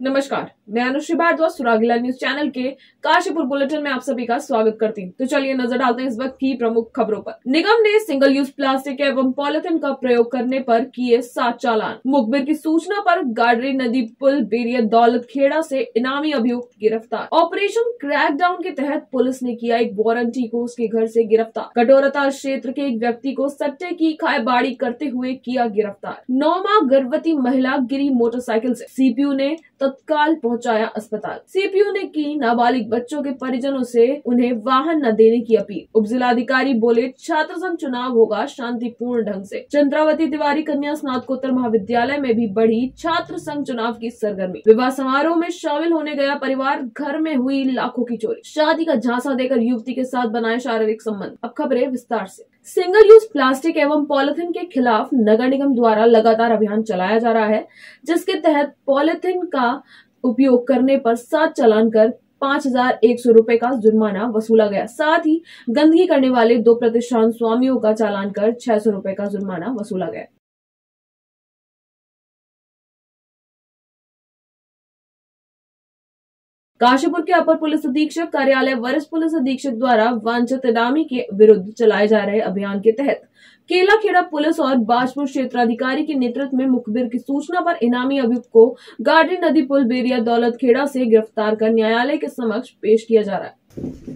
नमस्कार, मैं अनुश्री भारद्वाज सुरागीला न्यूज चैनल के काशीपुर बुलेटिन में आप सभी का स्वागत करती हूँ। तो चलिए नजर डालते हैं इस वक्त की प्रमुख खबरों पर। निगम ने सिंगल यूज प्लास्टिक एवं पॉलिथीन का प्रयोग करने पर किए 7 चालान। मुखबिर की सूचना पर गाडरी नदी पुल बेरिया दौलत खेड़ा से इनामी अभियुक्त गिरफ्तार। ऑपरेशन क्रैकडाउन के तहत पुलिस ने किया एक वारंटी को उसके घर से गिरफ्तार। कटोरताल क्षेत्र के एक व्यक्ति को सट्टे की खाएबाड़ी करते हुए किया गिरफ्तार। 9 माह गर्भवती महिला गिरी मोटरसाइकिल से, सीपीयू ने तत्काल पहुंचाया अस्पताल। सीपीयू ने की नाबालिग बच्चों के परिजनों से उन्हें वाहन न देने की अपील। उप जिलाधिकारी बोले, छात्र संघ चुनाव होगा शांतिपूर्ण ढंग से। चंद्रावती तिवारी कन्या स्नातकोत्तर महाविद्यालय में भी बढ़ी छात्र संघ चुनाव की सरगर्मी। विवाह समारोह में शामिल होने गया परिवार, घर में हुई लाखों की चोरी। शादी का झांसा देकर युवती के साथ बनाए शारीरिक संबंध। अब खबरें विस्तार से। सिंगल यूज प्लास्टिक एवं पॉलिथीन के खिलाफ नगर निगम द्वारा लगातार अभियान चलाया जा रहा है, जिसके तहत पॉलिथीन का उपयोग करने पर 7 चालान कर 5,100 रुपए का जुर्माना वसूला गया। साथ ही गंदगी करने वाले 2 प्रतिष्ठान स्वामियों का चालान कर 600 रुपए का जुर्माना वसूला गया। काशीपुर के अपर पुलिस अधीक्षक कार्यालय वरिष्ठ पुलिस अधीक्षक द्वारा वांछित इनामी के विरुद्ध चलाए जा रहे अभियान के तहत केलाखेड़ा पुलिस और बाजपुर क्षेत्राधिकारी के नेतृत्व में मुखबिर की सूचना पर इनामी अभियुक्त को गाडरी नदी पुल बेरिया दौलत खेड़ा से गिरफ्तार कर न्यायालय के समक्ष पेश किया जा रहा है।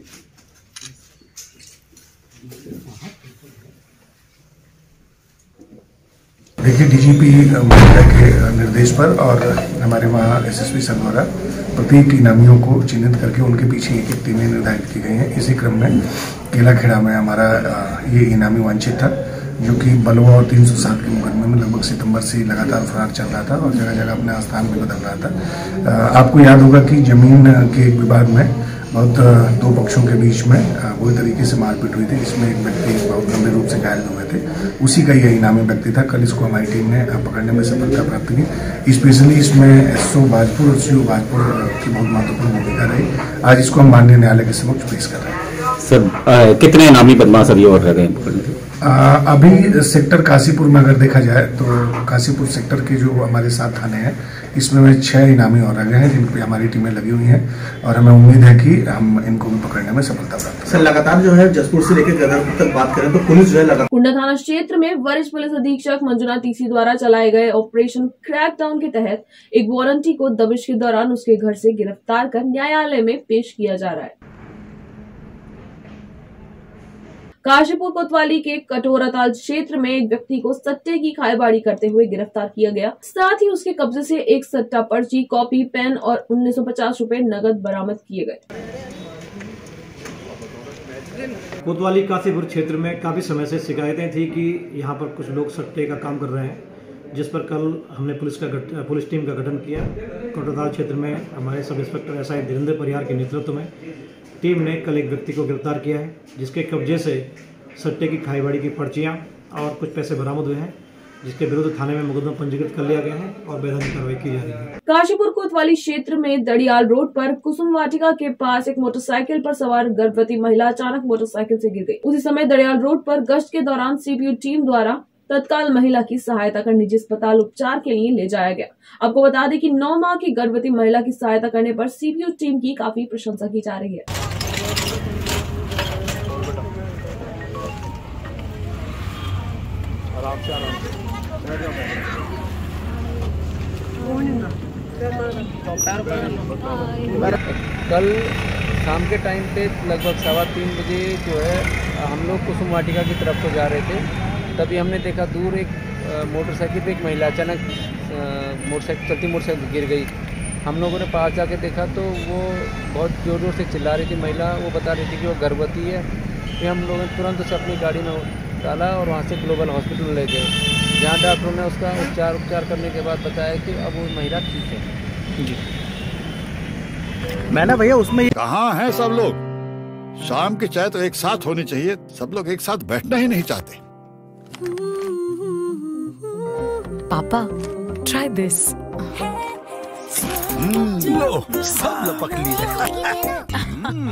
देखिए, डीजीपी महोदय के निर्देश पर और हमारे वहाँ एसएसपी सर द्वारा प्रत्येक इनामियों को चिन्हित करके उनके पीछे एक टीमें निर्धारित की गई हैं। इसी क्रम में केलाखेड़ा में हमारा ये इनामी वांछित था, जो कि बलवा और 307 के मुकदमे में लगभग सितंबर से लगातार फरार चल रहा था और जगह जगह अपने स्थान भी बदल रहा था। आपको याद होगा कि जमीन के एक विवाद में बहुत 2 पक्षों के बीच में बुरी तरीके से मारपीट हुई थी, जिसमें एक व्यक्ति बहुत गंभीर रूप से घायल हुए थे। उसी का यह इनामी व्यक्ति था। कल इसको हमारी टीम ने पकड़ने में सफलता प्राप्त की। स्पेशली इसमें एसओ बाजपुर और सीओ बाजपुर की बहुत महत्वपूर्ण भूमिका रही। आज इसको हम माननीय न्यायालय के समक्ष पेश कर रहे हैं। सर, कितने इनामी बदमाश अभी और रह गए? अभी सेक्टर काशीपुर में अगर देखा जाए तो काशीपुर सेक्टर के जो हमारे 7 थाने हैं, इसमें 6 इनामी और रह गए हैं, जिन पे हमारी टीमें लगी हुई हैं और हमें उम्मीद है कि हम इनको भी पकड़ने में सफलता प्राप्त। सर, लगातार जो है जसपुर से लेकर गदरपुर तक बात करें तो पुलिस जो है लगातार कुंडा थाना क्षेत्र में वरिष्ठ पुलिस अधीक्षक मंजुनाथ टीसी द्वारा चलाए गए ऑपरेशन क्रैकडाउन के तहत एक वारंटी को दबिश के दौरान उसके घर से गिरफ्तार कर न्यायालय में पेश किया जा रहा है। काशीपुर कोतवाली के कटोराताल क्षेत्र में एक व्यक्ति को सट्टे की खाएबाड़ी करते हुए गिरफ्तार किया गया। साथ ही उसके कब्जे से एक सट्टा पर्ची, कॉपी, पेन और 1950 रुपए नगद बरामद किए गए। कोतवाली काशीपुर क्षेत्र में काफी समय से शिकायतें थी कि यहाँ पर कुछ लोग सट्टे का काम कर रहे हैं, जिस पर कल हमने पुलिस टीम का गठन किया। कटोराताल क्षेत्र में हमारे सब इंस्पेक्टर एसआई धीरेन्द्र परिहार के नेतृत्व में टीम ने कल एक व्यक्ति को गिरफ्तार किया है, जिसके कब्जे से सट्टे की खाईबाड़ी की पर्चियां और कुछ पैसे बरामद हुए हैं, जिसके विरुद्ध थाने में मुकदमा पंजीकृत कर लिया गया है और वैधानिक कार्रवाई की जा रही है। काशीपुर कोतवाली क्षेत्र में दड़ियाल रोड पर कुसुम वाटिका के पास एक मोटरसाइकिल पर सवार गर्भवती महिला अचानक मोटरसाइकिल से गिर गई। उसी समय दड़ियाल रोड पर गश्त के दौरान सीपीयू टीम द्वारा तत्काल महिला की सहायता कर निजी अस्पताल उपचार के लिए ले जाया गया। आपको बता दें कि 9 माह की गर्भवती महिला की सहायता करने पर सीपीयू टीम की काफी प्रशंसा की जा रही है। कल शाम के टाइम पे लगभग 3:15 बजे जो है हम लोग कुसुम वाटिका की तरफ को जा रहे थे। तभी हमने देखा दूर एक मोटरसाइकिल पे एक महिला अचानक चलती मोटरसाइकिल गिर गई। हम लोगों ने पास जाके देखा तो वो बहुत जोर जोर से चिल्ला रही थी महिला। वो बता रही थी कि वो गर्भवती है। फिर हम लोगों ने तुरंत उसे अपनी गाड़ी में डाला और वहाँ से ग्लोबल हॉस्पिटल ले गए, जहाँ डॉक्टरों ने उसका उपचार करने के बाद बताया कि अब वो महिला ठीक है। जी मैंने भैया उसमें कहाँ हैं सब लोग? शाम की चाय तो एक साथ होनी चाहिए, सब लोग एक साथ बैठना ही नहीं चाहते। पापा, ट्राई दिस। लो, सब लपक ली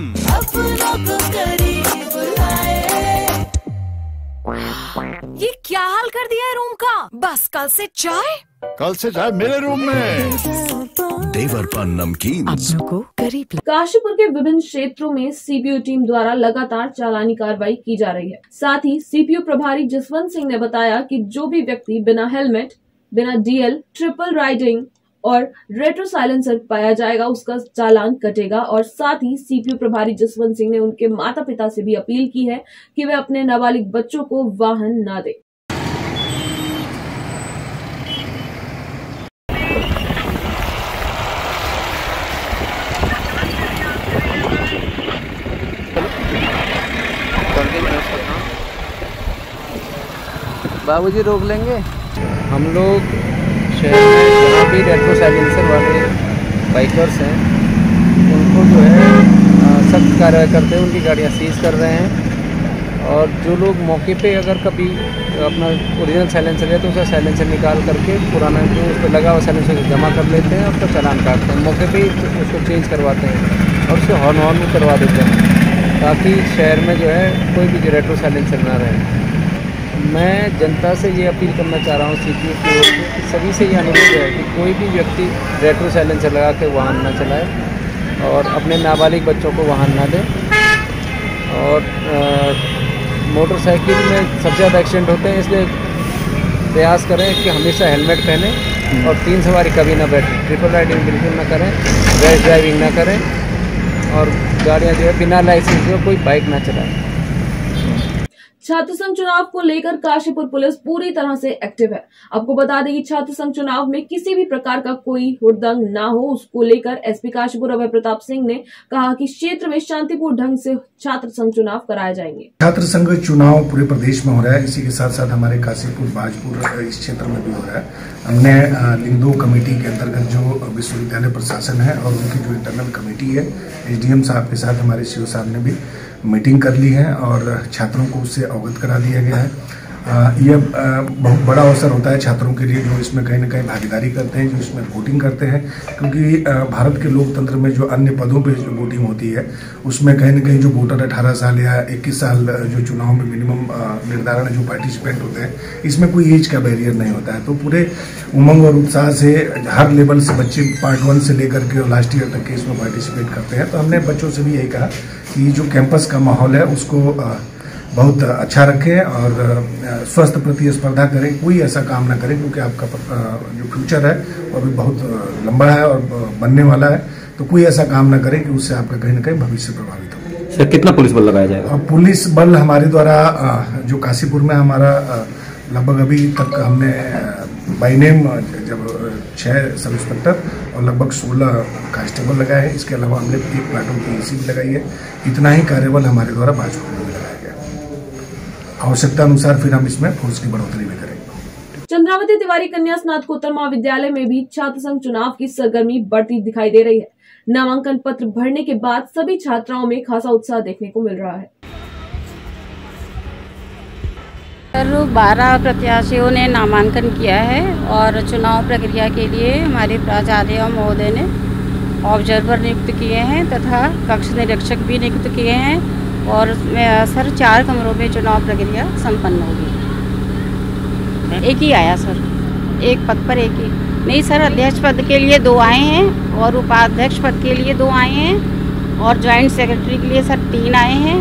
ये क्या क्या हाल कर दिया है रूम का? बस कल से चाय मेरे रूम में। देवर पान नमकीन अपनों को करीब। काशीपुर के विभिन्न क्षेत्रों में सीपीयू टीम द्वारा लगातार चालानी कार्रवाई की जा रही है। साथ ही सीपीयू प्रभारी जसवंत सिंह ने बताया कि जो भी व्यक्ति बिना हेलमेट, बिना डीएल, ट्रिपल राइडिंग और रेट्रो साइलेंसर पाया जाएगा उसका चालान कटेगा। और साथ ही सीपीयू प्रभारी जसवंत सिंह ने उनके माता पिता से भी अपील की है कि वे अपने नाबालिग बच्चों को वाहन न दें। बाबूजी रोक लेंगे। हम लोग शहर में जहाँ भी रेट्रो साइलेंसर वाले बाइकर्स हैं उनको जो है सख्त कार्रवाई करते हैं, उनकी गाड़ियाँ सीज कर रहे हैं। और जो लोग मौके पे अगर कभी अपना ओरिजिनल साइलेंसर है तो उसका साइलेंसर निकाल करके पुराना जो उस पर लगा हुआ साइलेंसर जमा कर लेते हैं और उसका चालान काटते हैं, मौके पे ही उसको चेंज करवाते हैं और उससे हॉर्न भी करवा देते हैं ताकि शहर में जो है कोई भी रेट्रो साइलेंसर ना रहे। मैं जनता से ये अपील करना चाह रहा हूँ सीपीयू की ओर से कि सभी से ये अनुरोध है कि कोई भी व्यक्ति रेट्रो साइलेंसर लगा के वाहन ना चलाए और अपने नाबालिग बच्चों को वाहन ना दे। और मोटरसाइकिल में सबसे ज़्यादा एक्सीडेंट होते हैं, इसलिए प्रयास करें कि हमेशा हेलमेट पहनें और 3 सवारी कभी ना बैठें, ट्रिपल राइडिंग बिल्कुल ना करें, रैश ड्राइविंग ना करें और गाड़ियाँ जो है बिना लाइसेंस के कोई बाइक ना चलाएं। छात्र संघ चुनाव को लेकर काशीपुर पुलिस पूरी तरह से एक्टिव है। आपको बता दें कि छात्र संघ चुनाव में किसी भी प्रकार का कोई हुड़दंग ना हो, उसको लेकर एसपी काशीपुर अभय प्रताप सिंह ने कहा कि क्षेत्र में शांतिपूर्ण ढंग से छात्र संघ चुनाव कराए जाएंगे। छात्र संघ चुनाव पूरे प्रदेश में हो रहा है, इसी के साथ साथ हमारे काशीपुर बाजपुर इस क्षेत्र में भी हो रहा है। हमने लिंगदो कमेटी के अंतर्गत जो विश्वविद्यालय प्रशासन है और उनकी जो इंटरनल कमेटी है, एसडीएम साहब के साथ हमारे सीओ साहब ने भी मीटिंग कर ली है और छात्रों को उससे अवगत करा दिया गया है। यह बहुत बड़ा अवसर होता है छात्रों के लिए जो इसमें कहीं न कहीं भागीदारी करते हैं, जो इसमें वोटिंग करते हैं, क्योंकि भारत के लोकतंत्र में जो अन्य पदों पे जो वोटिंग होती है उसमें कहीं न कहीं जो वोटर 18 साल या 21 साल जो चुनाव में मिनिमम निर्धारण जो पार्टिसिपेंट होते हैं, इसमें कोई एज का बैरियर नहीं होता है। तो पूरे उमंग और उत्साह से हर लेवल से बच्चे पार्ट 1 से लेकर के लास्ट ईयर तक के इसमें पार्टिसिपेट करते हैं। तो हमने बच्चों से भी यही कहा कि जो कैंपस का माहौल है उसको बहुत अच्छा रखें और स्वस्थ प्रतिस्पर्धा करें, कोई ऐसा काम ना करें, क्योंकि आपका जो फ्यूचर है वो अभी बहुत लंबा है और बनने वाला है। तो कोई ऐसा काम ना करें कि उससे आपका कहीं ना कहीं भविष्य प्रभावित हो। सर, कितना पुलिस बल लगाया जाएगा? पुलिस बल हमारे द्वारा जो काशीपुर में हमारा लगभग अभी तक हमने बाई नेम जब 6 सब इंस्पेक्टर और लगभग 16 कांस्टेबल लगाए हैं। इसके अलावा हमने 1 प्लाटून की एसी भी लगाई है। इतना ही कार्यबल हमारे द्वारा बाजपुर में भी लगाया गया। आवश्यकता अनुसार फिर हम इसमें फोर्स की बढ़ोतरी भी करेंगे। चंद्रावती तिवारी कन्या स्नातकोत्तर महाविद्यालय में भी छात्र संघ चुनाव की सरगर्मी बढ़ती दिखाई दे रही है। नामांकन पत्र भरने के बाद सभी छात्राओं में खासा उत्साह देखने को मिल रहा है। 12 प्रत्याशियों ने नामांकन किया है और चुनाव प्रक्रिया के लिए हमारे प्राचार्य महोदय ने ऑब्जर्वर नियुक्त किए हैं तथा कक्ष निरीक्षक भी नियुक्त किए हैं और सर 4 कमरों में चुनाव प्रक्रिया संपन्न होगी। एक ही आया सर, एक पद पर एक ही नहीं सर। अध्यक्ष पद के लिए 2 आए हैं और उपाध्यक्ष पद के लिए 2 आए हैं और ज्वाइंट सेक्रेटरी के लिए सर 3 आए हैं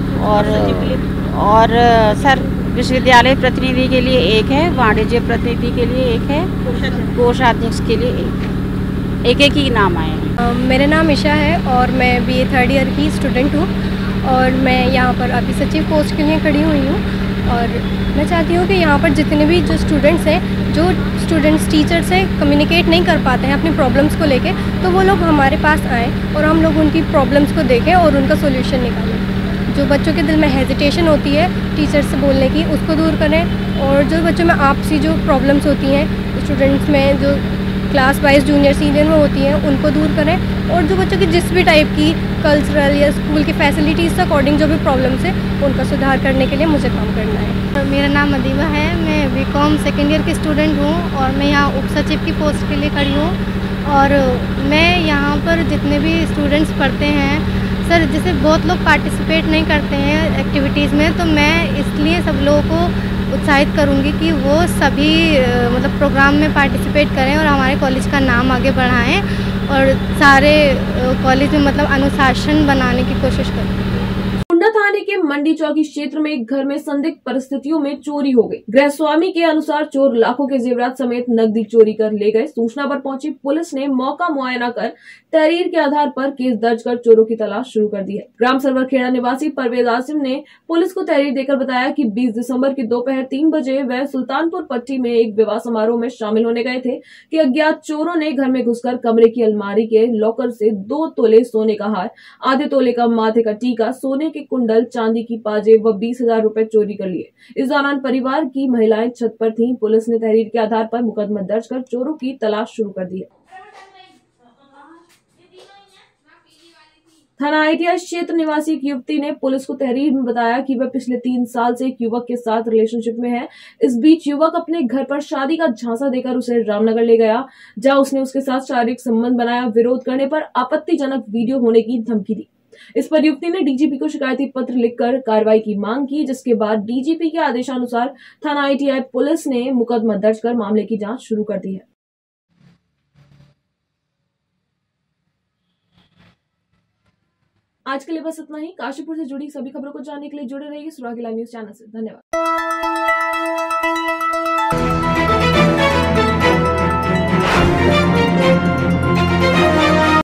और सर विश्वविद्यालय प्रतिनिधि के लिए 1 है, वाणिज्य प्रतिनिधि के लिए 1 है, कोषाध्यक्ष के लिए 1 है। एक ही नाम आए हैं। मेरा नाम ईशा है और मैं BA 3rd ईयर की स्टूडेंट हूँ और मैं यहाँ पर अभी सचिव पोस्ट के लिए खड़ी हुई हूँ। और मैं चाहती हूँ कि यहाँ पर जितने भी जो स्टूडेंट्स हैं, जो स्टूडेंट्स टीचर से कम्युनिकेट नहीं कर पाते हैं अपनी प्रॉब्लम्स को लेके, तो वो लोग हमारे पास आएँ और हम लोग उनकी प्रॉब्लम्स को देखें और उनका सोल्यूशन निकालें। जो बच्चों के दिल में हेजिटेशन होती है टीचर से बोलने की, उसको दूर करें। और जो बच्चों में आपसी जो प्रॉब्लम्स होती हैं स्टूडेंट्स में, जो क्लास वाइज जूनियर सीनियर में होती हैं, उनको दूर करें। और जो बच्चों की जिस भी टाइप की कल्चरल या स्कूल की फैसिलिटीज़ से अकॉर्डिंग जो भी प्रॉब्लम्स है उनका सुधार करने के लिए मुझे काम करना है। मेरा नाम अदीबा है, मैं BCom 2nd ईयर की स्टूडेंट हूँ और मैं यहाँ उप सचिव की पोस्ट के लिए खड़ी हूँ। और मैं यहाँ पर जितने भी स्टूडेंट्स पढ़ते हैं सर, जैसे बहुत लोग पार्टिसिपेट नहीं करते हैं एक्टिविटीज़ में, तो मैं इसलिए सब लोगों को उत्साहित करूँगी कि वो सभी मतलब प्रोग्राम में पार्टिसिपेट करें और हमारे कॉलेज का नाम आगे बढ़ाएं और सारे कॉलेज में मतलब अनुशासन बनाने की कोशिश करें। कुंडा थाने के मंडी चौकी क्षेत्र में एक घर में संदिग्ध परिस्थितियों में चोरी हो गई। गृह स्वामी के अनुसार चोर लाखों के जेवरात समेत नकदी चोरी कर ले गए। सूचना पर पहुंची पुलिस ने मौका मुआयना कर तहरीर के आधार पर केस दर्ज कर चोरों की तलाश शुरू कर दी है। ग्राम सरवर खेड़ा निवासी परवेज आसिम ने पुलिस को तहरीर देकर बताया कि 20 दिसंबर की दोपहर 3 बजे वह सुल्तानपुर पट्टी में एक विवाह समारोह में शामिल होने गए थे कि अज्ञात चोरों ने घर में घुसकर कमरे की अलमारी के लॉकर से 2 तोले सोने का हार, आधे तोले का माथे का टीका, सोने के कुंडल, चांदी की पाजेब व 20,000 रुपए चोरी कर लिए। इस दौरान परिवार की महिलाएं छत पर थीं। पुलिस ने तहरीर के आधार पर मुकदमा दर्ज कर चोरों की तलाश शुरू कर दी है। थाना ITI क्षेत्र निवासी एक युवती ने पुलिस को तहरीर में बताया कि वह पिछले 3 साल से एक युवक के साथ रिलेशनशिप में है। इस बीच युवक अपने घर पर शादी का झांसा देकर उसे रामनगर ले गया, जहां उसने उसके साथ शारीरिक संबंध बनाया। विरोध करने पर आपत्तिजनक वीडियो होने की धमकी दी। इस पर युवती ने DGP को शिकायती पत्र लिखकर कार्रवाई की मांग की, जिसके बाद DGP के आदेशानुसार थाना ITI पुलिस ने मुकदमा दर्ज कर मामले की जांच शुरू कर दी है। आज के लिए बस इतना ही। काशीपुर से जुड़ी सभी खबरों को जानने के लिए जुड़े रहिए सुरागीला न्यूज चैनल से। धन्यवाद।